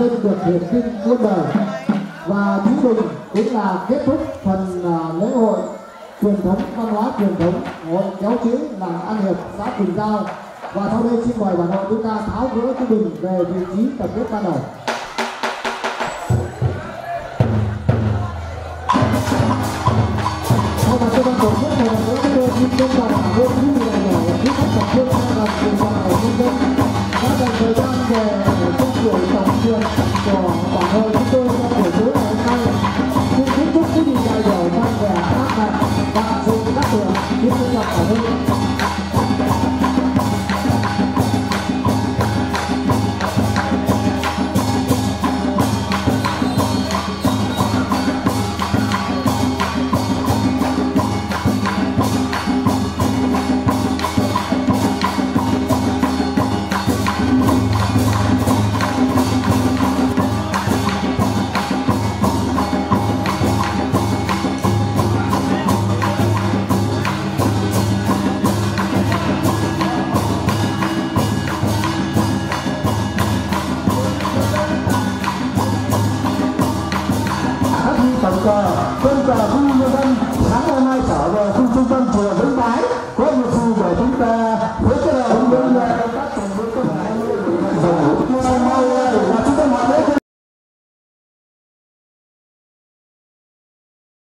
dân được hiển kinh muôn đời. Và chú mừng cũng là kết thúc phần lễ hội truyền thống, văn hóa truyền thống hội kéo chữ làng An Hiệp, xã Quỳnh Giao. Và sau đây xin mời bản hội chúng ta tháo gỡ chú mừng về vị trí tập kết ban đầu. Sau mặt cho ban tổ chức này là những đơn vị công đoàn hội quý vị đại biểu quý khách tập trung làm cùng đoàn ở nhân dân đã dành thời gian về công buổi tổng duyệt của bản hội chúng tôi trong buổi tối ngày hôm nay. Xin kính chúc quý vị đại biểu mang vẻ ác hạnh và sự đắc lực. Xin trân trọng cảm ơn.